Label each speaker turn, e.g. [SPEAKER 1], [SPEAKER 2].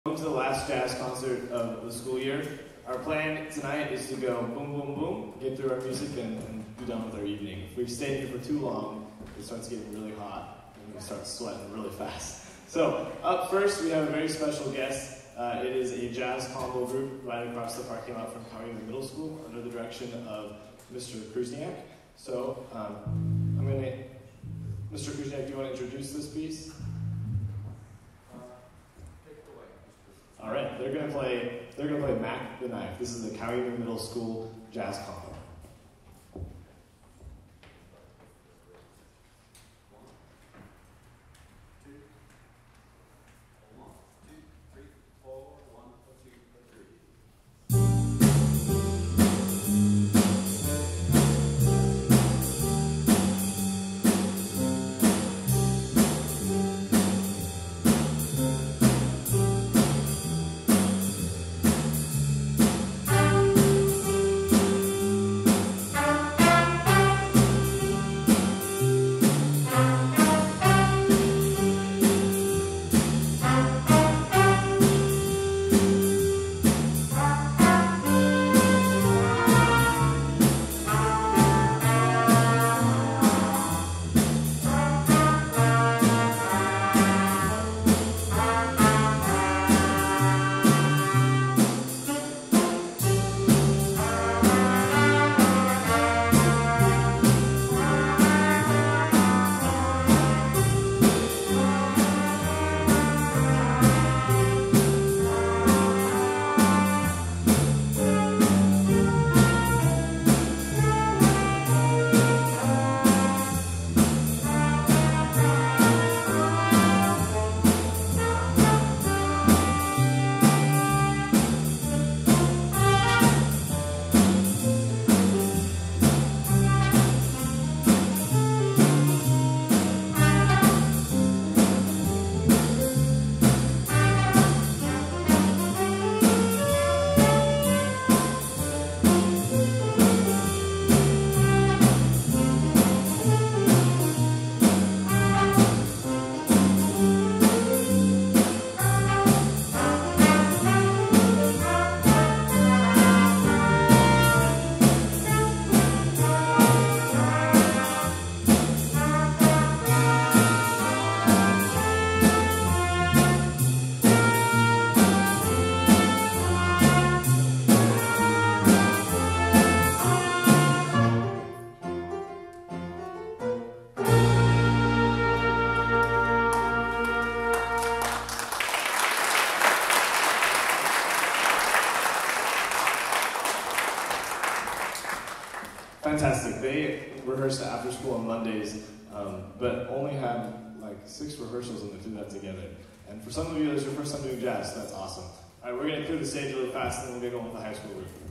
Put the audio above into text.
[SPEAKER 1] Welcome to the last jazz concert of the school year. Our plan tonight is to go boom, boom, boom, get through our music, and be done with our evening. If we stay here for too long, it starts getting really hot, and we start sweating really fast. So, up first, we have a very special guest. It is a jazz combo group right across the parking lot from Cowington Middle School under the direction of Mr. Krusniak. So, Mr. Krusniak, do you want to introduce this piece? All right, they're gonna play Mac the Knife. This is the Cowington Middle School jazz combo. Fantastic. They rehearse after school on Mondays, but only had like 6 rehearsals and they do that together. And for some of you, it's your first time doing jazz, so that's awesome. All right, we're going to clear the stage really fast and then we'll get going with the high school group.